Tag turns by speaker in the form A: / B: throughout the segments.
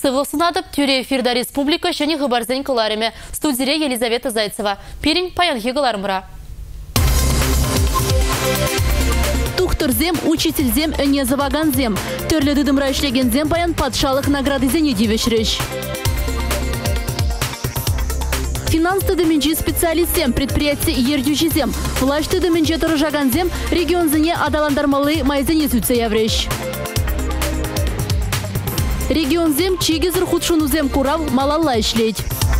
A: Сывлысынадып тюре эфирда республика және хабарзен кыларыме. Студире Елизавета Зайцева. Перень паянхи кыларымра.
B: Тухтырзем, учительзем, не заваганзем. Төрлі дыдымра ішлегензем паян патшалық наградызен едевешреш. Финанс тыдыминчи специалистем, предприятие ердюжизем. Власть тыдыминче тұрыжаганзем, регионзіне адаландармалы майзене сүтсе явреш. Регионзем чигезір худшунузем курав малалла ішлеть.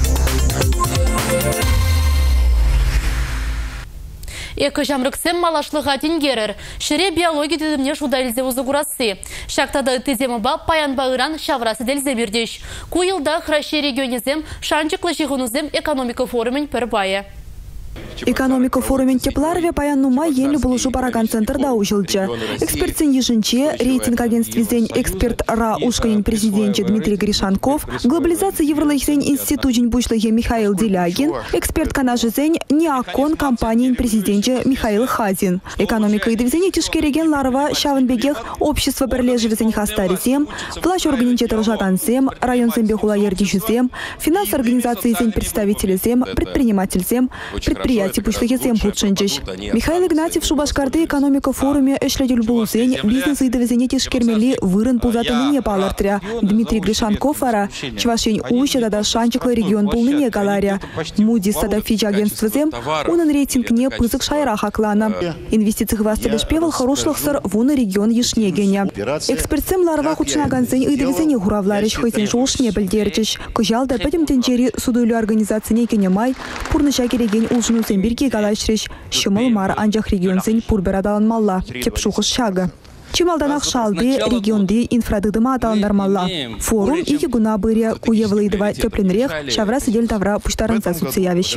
A: Экі жамрыксем малашлыға тенгерір. Шыре биология дедімне жудайлзе узыгурасы. Шақтады теземі ба паян бағыран шаврасы дельзе бердеш. Куйылда хращи регионезем шанчықлы жығынузем экономика форумын пір байы.
C: Экономика форумен тепларве паяннума елі бұлышу бараган центрда ужылчы. Экспертсен ежінче, рейтинг агентствизен эксперт РА Ушканин президенте Дмитрий Гришанков, глобализация Евролайхзен институтин бушлыхе Михаил Делягин, эксперт канажызен Неакон компаниян президенте Михаил Хазин. Экономика и движение тишкереген ларва шавынбегех общество бірлежевізен хастаризем, власть организатор жаганзем, район зембехула ердишізем, финанс организации зен представителезем, предпринимательзем, предприятий пушлыхезем худшынчыш. Михаил Игнатьев Шубашкарды экономика форуме эшледюл булзень, бизнес и движение тишкермели вырын пулзатыныне палартря. Дмитрий Гришанков ара, чвашень уща дада шанчыклы регион пулныне галаря. Мудис сада фича агентствозем, унын рейтинг не пызык шайра хаклана. Инвестиции хвасталеш певал хорошлыхсыр вуны регион ешнегене. Экспертсем ларва худшынаганзень и движение хуравлариш хойзен жолшне бельдерчиш. Кожалда пэтим тенчери судуйлю организации некене май, пурнышаки реген улжыну Зембирги галашриш, шымыл мар анжах регионзен пурбер адаланмалла, тепшухыз шага. Чималданах шалды регионды инфрадыдыма адаландармалла. Форум иги гуна быря куевлыдыва тепленрех шавра сидель тавра пуштарынса суциявиш.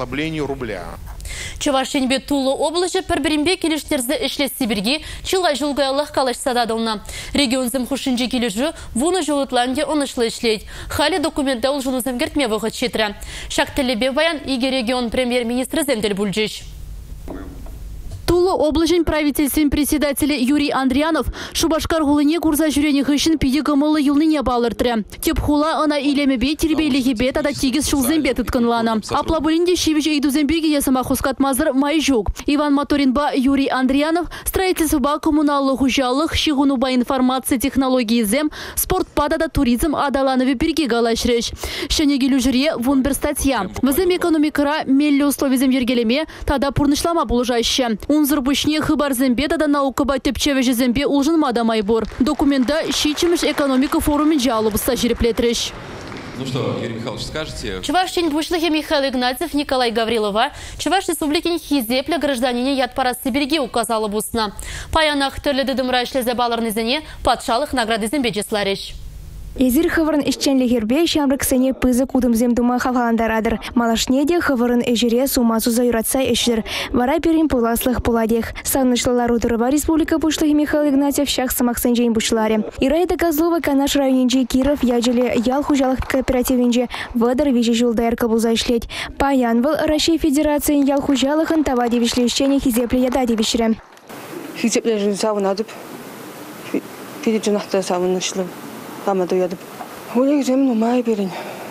A: Чувашенбе Тулы облачы пірбірінбе келештерзі ішлес Сибирги чылға жылғайлық калаш сададылна. Регионзым хушынжы кележі вуны жылытланде онышлы ішлейд. Халі документті ол жылызым кертме вғыт шетрі. Шақтылебе баян иге регион премьер-министрі земдел бүлжіш.
B: Тулы облачын правительствен председателі Юрий Андрианов Шубашкар ғылыне курса жүрені хышын пидегімылы юлныне балыртыры. Теп хула ана илемебе тербейлігебе тада тегіз шылзембе тұткынлана. Аплабулінде шевіш эйдузембеге есама хускатмазыр май жоқ. Иван Моторинба Юрий Андрианов строительство коммуналлы хужалых, шигунуба информация технологии зем, спортпада да туризм адаланове берге галашреш. Шенегелю жюре вон бір статья. Візем экономикара меллі условизем ергелеме тада пурнышлама булыжаще. Унзыр бушне хыбар зембе да наукаба тепчевежі зембе улжынмада майбор. Документда шичимеш экономика форумен жалобыста жереплетреш.
D: Ну что, Юрий Михайлович, скажете?
A: Чувашчин бушлыхе Михаил Игнатьев, Николай Гаврилова, Чуваш республикин хизепле гражданине ядпарас Сибирги указала бусна. Паянах төрлі дыдымра ішлезе баларнызыне патшалық награды зембе жеслареш.
E: Езір хывырын ішченлі хербе шамрыксене пызы кудымзем дума хаваландарадыр. Малашнеде хывырын эжире сумасу заюратса эшдір. Вара перин пуласлых пуладех. Саннышлылар удырыва республика бушлығы Михаил Игнатьев шах самаксен жейн бушларе. Ирайда Козлова Канаш районенже Киров яджеле ял хужалық кооперативенже вадыр вежі жылдайыр кабуза ишлет. Паянвыл Россия Федерациян ял хужалықын тава девишлещене хизепле яда девишре.
F: Хизепле жын савынадып, переджинахта савынышлы. Кама доядып. Олег земну май берин.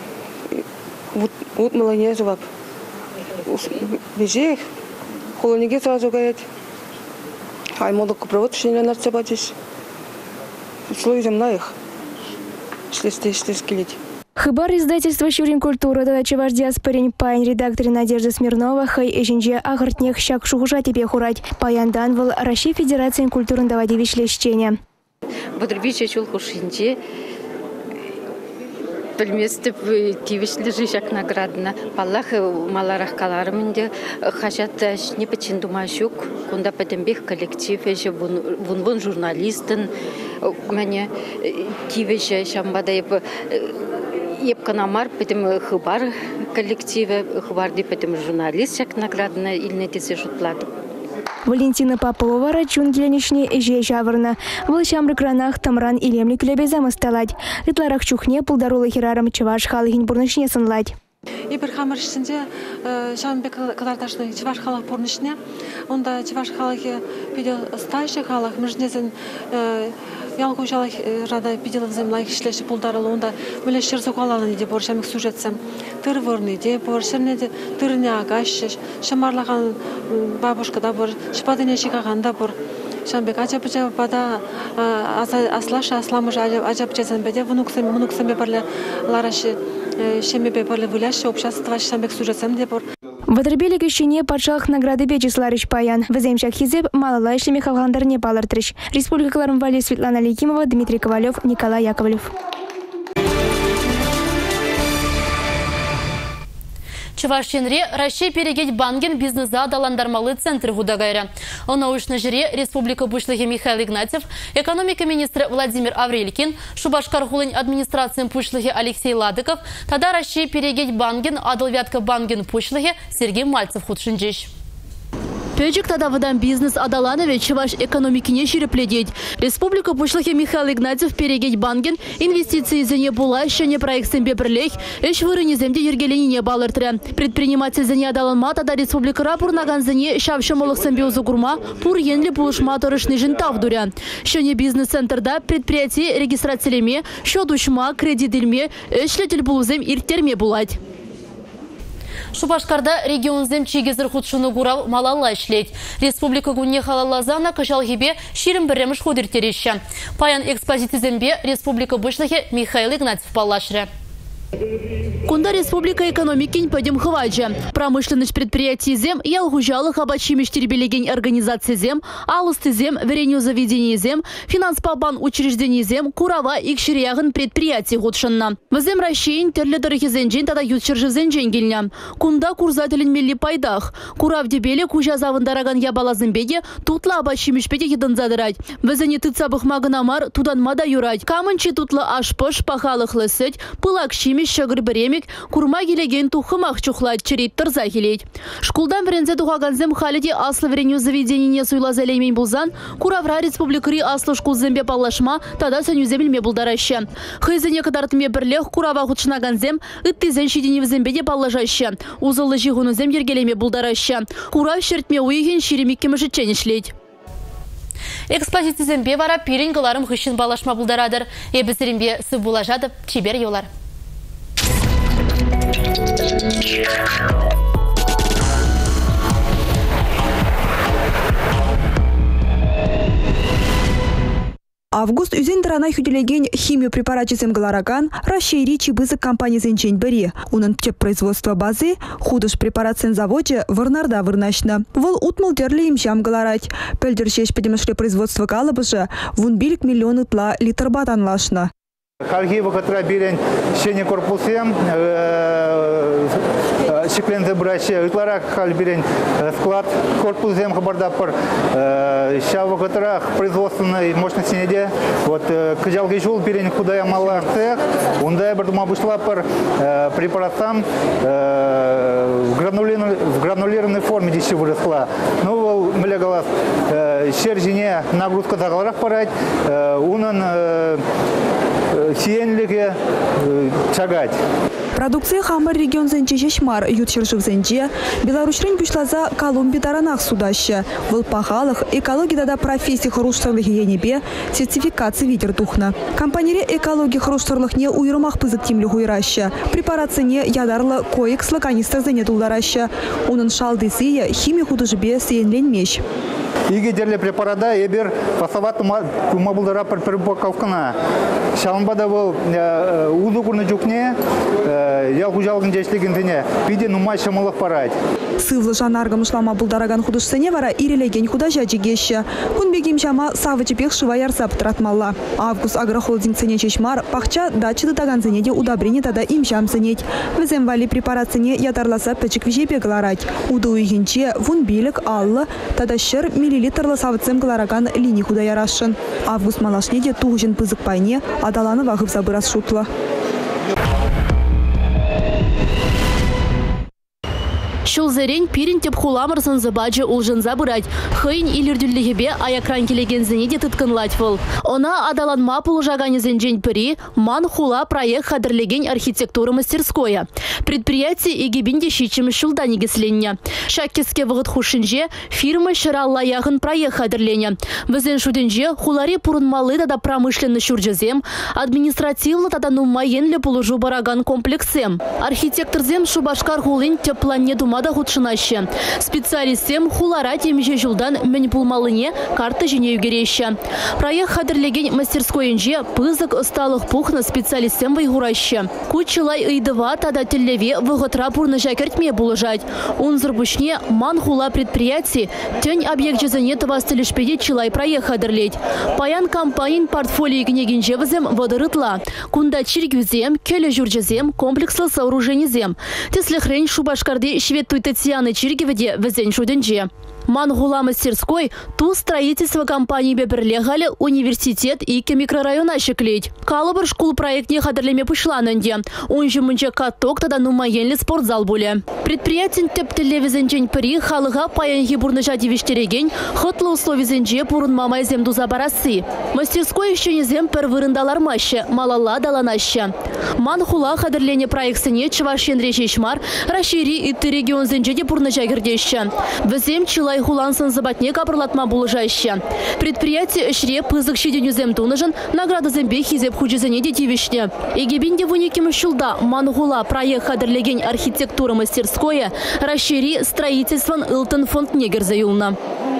F: Вот молодец вап. Бежих. Холониге сразу гаять. Ай молоко провод шиня на цепатиш. Слой земна их. Шлесте скелеть.
E: Хыбар издательства «Шурин культура» да чеваш диаспорин паян редакторы Надежда Смирнова хай эжинже агыртнех шак шухужа тебе хурать. Паяндан выл Россия Федерациян культурын давади вишлещене.
G: Бодрбиче чул хушинче, пельместеп тивишле жишак наградна. Паллах маларах каларымынде хашат не почин думашук, кунда петембех коллектив эше вун журналистын, мене тивише шамбада епканамар петем хыбар коллективе, хыбарды петем журналист шак наградна ильнетесе шутплады.
E: Валентина Попова рачун геленишне эже жавырна. Выл шамры кранах тамран илемли күлебезам ысталать. Ытларах чухне пулдарулы хирарам чеваш халыгин бурнышне сынлать.
H: И бір хамыр ішінде шамбек каларташны чеваш халах бурнышне. Онда чеваш халахи пиде стайшы халах мүжнезін ялгу жала рада пиделов землайх шлеши пулдарыл онда мөле шыр зокаланы де бор шамик сюжетсем тыр вырны де бор шырне де тырне агаш шамарлаған бабушка да бор шпадыне шикаганда бор шамбек ажапча бада аслаша асламыш ажапчасан беде внуксем барле лараши шемебе барле выляши общество шамбек сюжетсем де бор.
E: В отрубелике щене падшах награды Бечисларыч Паян. В земчах хизеб малалай шлеме хавгандар не балартрыч. Республикаларым вали Светлана Ликимова, Дмитрий Ковалев, Николай Яковлев.
A: Чувашченре Россия перегеть банген бизнеса даландармалы центр гудагайра. О научной жире Республика Пушлыхи Михаил Игнатьев, экономика министр Владимир Аврелькин, Шубашкар-Хулынь администрациям Пушлыхи Алексей Ладыков, тогда Россия перегеть банген адалвятка банген Пушлыхи Сергей Мальцев худшинджиш.
B: Пөжік тадавыдан бизнес адаланове чуваш экономикине ширепледеть. Республика Пушлыхи Михаил Игнатьев перегеть банген инвестиции зене була шене проектсен бепрлех, эш вырыне земде ергеленине балыртыры. Предприниматель зене адаланма тада республика рапурнаган зене шавшамолық сэмбеузу гурма пур енли пулышма торышны жин тавдуря. Шене бизнес-центрда предприятие регистрациялеме, шодушма, кредитилме, эшлетел булузем иртерме булать.
A: Шубашкарда регионзем чигезір худшыны гурал малалла ішлейд. Республика гунне халалазана кашалгебе ширим біреміш ходыртереші. Паян экспозитизембе Республика Пушлыхи Михаил Игнатьев палашры.
B: Кунда республика экономикин пойдем хваджа. Промышленность предприятий зем, ялгужалых обачимиш тербелеген организации зем, алысты зем, вереню заведений зем, финанс-пабан учреждений зем, курава и кшириягын предприятий гудшанна. В зем расщейн терле дорохи зенджен тада ютчержи зенджен гильня. Кунда курзателен милли пайдах. Курав дебеле кужа завындараган ябалазымбеге тутла обачимиш пете едын задырать. В зене тыцабых магынамар тудан мада юрать. Камынчи тутла ашпыш пахалых лысыть, пылак щимиш шагыр беремик, курма келеген тухымах чухлать черит тырза келейд. Шкулдан врензе тухаганзем халиде аслы вреню заведенине суйла залеймен булзан, куравра республикари аслы шкулзембе паллашма, тада сөнюземелме булдараща. Хайзене кадартме бірлех курава худшынаганзем, ыттызен шиденевзембеде паллажаща. Узылы жигунузем ергелеме булдараща. Курав шертме уйген ширемикке мышыченешлейд.
A: Экспозитизембе вара пирингаларым хыщын балашма булдарадыр. Эбізірімбе сыбулажадып чебер йолар.
C: Август үзен дырана хүделеген химия препаратчизем галараган расшири чибызык компания зенчен бери. Унын теп производства базы худыш препарацен заводе варнарда вырнашна. Вол утмал дерли им жам галарать. Пельдершеш подемышле производства галабыжа вун билик миллионы тла литр батан лашна.
I: Харгива, которая берет щене корпусем, шикленды браче, итларак хальберен склад корпусем хабардапор, щава, которая производственной мощности неде, вот кыжалги жул берен куда я мала цех, унда бардума бушла пор препаратам в гранулированной форме дичи выросла. Ну, млегалас щержине нагрузка загаларах порать, унан сиенлиге чагать.
C: Продукция хамар регион зенче шешмар ютшершив зенче, Беларусьрын пушлаза Колумбия таранах судаща, в пахалах экология дада профессии хрущтарлых енебе сертификации видер тухна. Компания экологии хрущтарлых не уйрмах пызык тимлю хуйраща, препарацияне ядарла коек слаканистр зене дулдараща, унын шалды сия химия художбе сиенлен меч.
I: Игедерле препарата ебер пасават кумабулдара перепаковкана. Шалмбада был удукурны жукне, ялгужалгын дешлигендене, пиде нумай шамалах парать.
C: Сывлы жанаргам шлама булдараган художсене вара ирелеген худажа жигеща. Кунбегим шама савычепех шываярса птратмалла. Август агрохолдинг цене чешмар, пахча дачы датаган ценеде удобрение тада имшам ценеть. Везем вали препарацияне ядарласа печек вижепе гларать. Уду игенче вун билик аллы, тада шер миллилитрлы савыцем глараган линий худаярашын. Август малашнеде тугжен пызык пайне, адаланы вахып забырас шутла.
B: Шулзерень пирин теп хуламырсын забаджы улжын забырать. Хыйн илердюллихебе аякран келегензіне де тыткынлать вол. Она адаланма пулжаганезен жень пыри, ман хула проект хадырлеген архитектура мастерскоя. Предприятие егебинде щичим шулдани гесленне. Шаккеске вғыт хушинже фирма шыралла яғын проект хадырлене. Візен шуденже хулари пурынмалы да промышленно шурджезем, административлы тада нумайенлі пулужу бараган комплексем. Архитекторзем Шубашкар хулин тепланне думада худшынаще. Специалистем хулара темже жылдан мен пулмалыне карта жене югереща. Проект хадырлеген мастерскойынже пызык ысталық пухна специалистем вайгураще. Кучылай ыйдыва тада теллеве вғытра пурны жакертме булыжать. Унзырбушне ман хула предприятий тень объект жезене тавастылишпеде чылай проект хадырлеть. Паян компанин портфолио княгинже візем водырытла. Кунда чиргюзем, келе журджезем, комплекслы сооруженизем. Теслехрень Шубашкарде шведтуй Татьяны Чиргеведе візен шуденже. Мангула мастерской ту строительство компании беберлегали университет и микрорайона шеклеть. Калабр школ проект не хадрлеме пышлананде. Он же мунча каток тада нумаенли спортзал буле. Предприятие тептеле визенчень пыри халыга паянхи бурныжа девиштереген хотлы условий зенче пурын мамай земду забарасы. Мастерской еще не зем пер вырындалар маще, малала даланаще. Мангула хадрлене проектсене чвашен речешмар расшири и ты регион зенчеде бурныжа гердеще. Визем чила хулансын забатне капырлатма булыжаще. Предприятие шре пызык щеденюзем туныжын награда зембе хизеп худжезене детивишне. Егебинде вуниким шулда Мангула проект хадырлеген архитектура мастерское расшири строительствон Илтон фонд негерзаюлна.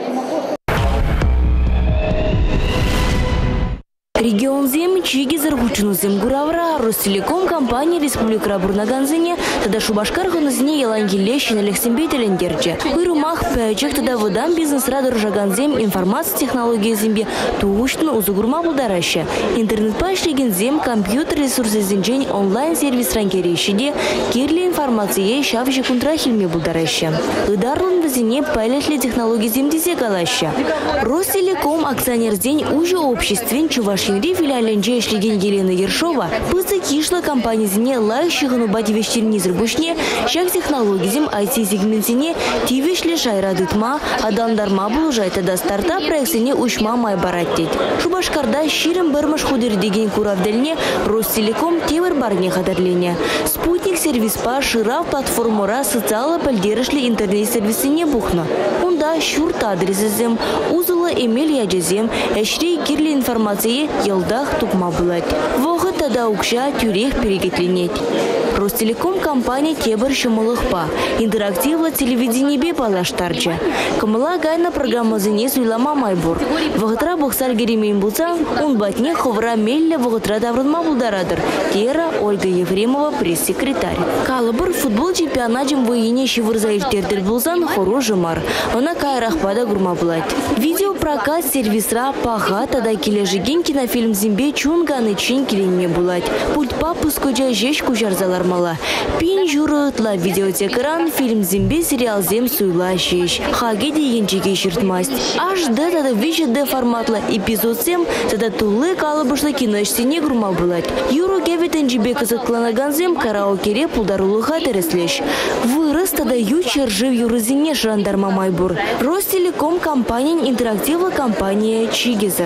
J: Регион зем Чигизер Гучнузем Гуравра Ростелеком компания Республика Бурнаганзине тада Шубашкар гонозине Ялангилещин Алексембетелендерче. Вырумах пячек тада выдам бизнес радар Жаганзем информация технологии зембе туучтын узугурма булдараще. Интернет паштеген зем компьютер ресурсы зенжень онлайн сервис ранкерешиде кирли информация шавжи кунтрахильме булдараще. Ыдарлын вазине пайлетли технологии земдизе галаще. Ростелеком акционер день уже обществен Чувашин филиаленже эшлеген Елена Ершова пызы кишла компания зине лайщигыну бадивештерни зрбушне шак технологии зем IT-сегментине тивешле шайрадытма адамдарма булужайта да стартап проектсене ушма май бараттет. Шубашкарда ширым бырмыш худыр деген куравдельне Ростелеком тевер барне хадырлене. Спутник сервиспа ширав платформора социалы пальдерышле интернет-сервисине бухна. Унда шурт адресезем, узылы эмель яджезем, эшрей кирли информации елдах тупма булать. Вогы тада укша тюрех перегетленеть. Ростелеком компания тебір шымылықпа. Интерактивлы телевидение бе палаштарча. Камыла гайна программа зіне суйлама майбур. Вғытра бұқсар керемейін бұлса, он батне ховра мелле вғытра даврынма бұлдарадыр. Тера Ольга Ефремова, пресс-секретарь. Калыбыр футбол чемпионатым выйне шивырзаиртердер бұлсан хору жымар. Она кайрахпада гурма булать. Видеопрокат сервисра паха тада кележеген кинофильм зимбе чунганы чин келенме булать. Пульт папы скоча жеш кужарзалар мала. Пин журытла видеотекран фильм зимбе сериал зем суйла шеш. Хаге дегенчеге шыртмасть. Аж да тада вичеде форматла эпизод сем тада тулы калыбышлы киношсене гурма булать. Юру гевитен жибе кызыкланаган зем караокере пулдарулыха тереслеш. Вырыс тада ючер жив юрызине жандарма майбур. Ростелеком компания интерактивла компания Чигизер.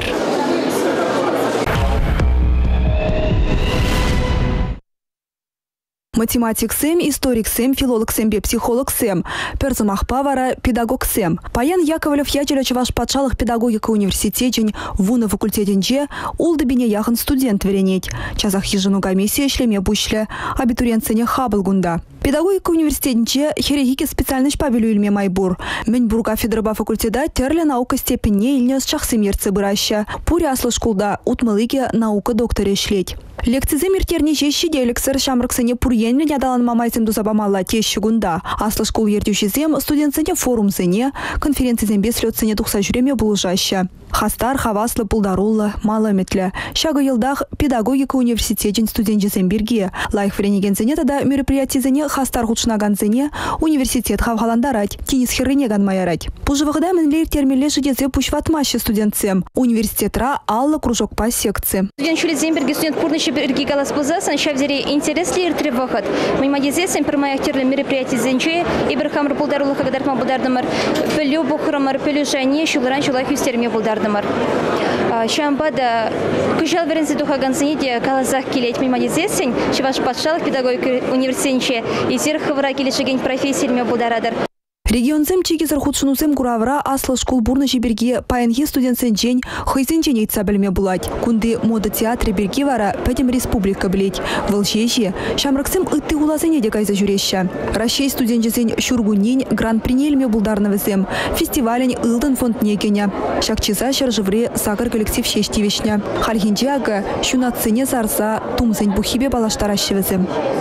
C: Математик сэм, историк сэм, филолог сэм, психолог сэм, перзумах павара, педагог сэм. Паян Яковлев ячеля чаваш патшалых педагогика университетень, вуна факультетенче, улдыбине яхан студент веренеть. Чазах ежину комиссия шлеме бушле, абитуриент сене хабылгунда. Педагогика университетенче херегики специальность павелю ильме майбур. Меньбур кафедраба факультета терля наука степени ильнес чахсымерцы быраща. Пуря аслы школда утмалыге наука докторе шлеть. Лекции миртерни жещи делексер шамраксене пурьенли нядалан мамайзем дузабамала тещи гунда. Аслы школ ертющизем студентсене форумсене, конференцизем беслётсене тухса жюреме булыжаща. Хастар хаваслы пулдарулла малометле. Шагы елдах педагогика университетен студентжизем бирге. Лайх френигенсене тада мероприятизене хастар худшнаганзыне университет хавхаландарать, теннис херыне ганмаярать. Пужывыгда мінлер термеле жидезе пушватмаще студентцем. Университетра алла кружок по секции.
E: Студент шулит земберги студент пурныши берги галас пылзасан, шавзере интересли иртре выход. Мимадизесен пермая актерлы мероприятий зенче, ибрахамр булдарулы хагадарма булдардамар, пелю бухрамар, пелю жане, шулран шулах юстерме булдардамар. Шамбада кушал верензе духаганзыне калазах килеть мимадизесен, чеваш патшалых педагогик университете и зерховра килешеген профессиями булдарадар.
C: Регионцем чигизер худшунузем куравра аслы школ бурныши берге паянхи студентсен жень хайсенчен ейтса білме булать. Кунды мода театры берге вара пәтем республика білет. Вылшеші, шамраксем ытты улазене де кайза жүреща. Рашей студентчесен шургуннен гран-принельме булдарнывызем. Фестивален ылдын фонд некене. Шакчиза шаржывре сакар коллектив шештивешня. Хальхинче ага шунатсене зарса тумзен бухибе балаштаращевызем.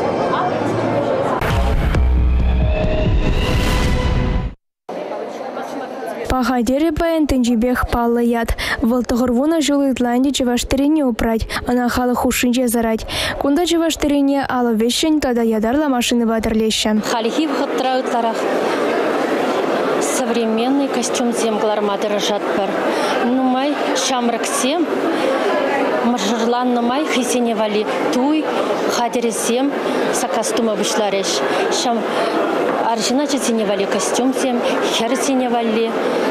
E: Пахадере паян тенджибех паллаят. Валтагырвуна жылы Итландия чеваштерине упрать. Она хала хушинче зарать. Кунда чеваштерине ала вещень, тогда ядарла машины ватерлеща.
K: Халихи вхаттра утларах. Современный костюм земгларма дорожат пар. Нумай шамраксем. Маржырлан нумай хисене вали. Туй хадересем сакастума вышлареш. Шам аржина чесеневали костюм тем, хер сеневали,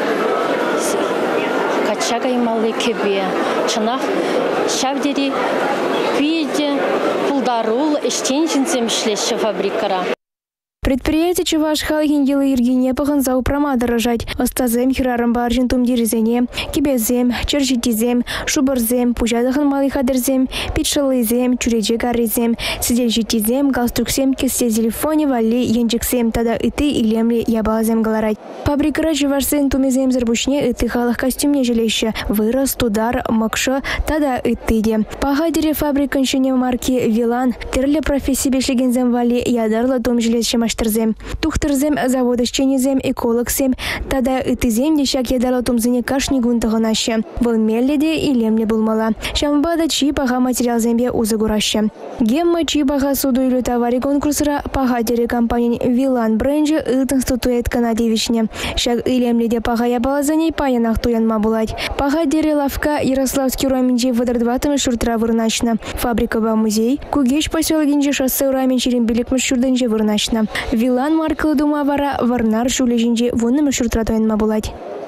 K: качага и малый кебе. Чанах шавдери виде пулдарул эштенчинцем шлеща фабрикара.
E: Предприятие Чуваш Халхин елы Иргине паханзау прома дорожать. Остазем хирарам баржин тумдиризене, кибезем, чержитизем, шубарзем, пужадахан малый хадерзем, питшалызем, чуреджи гарризем, сидельжитизем, галстуксем, кесте телефоне вали янчиксем, тада иты илемли ябалазем галарать. Фабрикара Чувашсен тумизем зарбушне иты халах костюмне жилеща, вырос, тудар, макша, тада итыде. Пахадере фабриканшине марки Вилан, терле профессии бешлегензем вали ядарла том жилеща Тухтырзем заводышченезем экологсем, тада ытызем дешак едало тумзыне кашни гунтағынаще. Бұл мелледе илемле булмала. Шамбада чи паға материал зембе узагураще. Гемма чи паға суду илю товари конкурсыра паға компаниян Вилан бренджі ытын статуэт канадевичне. Шак илемледе паға ябалазаней паянақ туянма булать. Паға дере лавка Ярославский раминче выдардватымы шуртра вырначна. Фабрика ба музей, кугеш поселогенче шоссе раминчерин биликмыш шурденче вырначна. Вилан маркалы дума вара варнар шулежинче вунны мышуртра тоянма булать.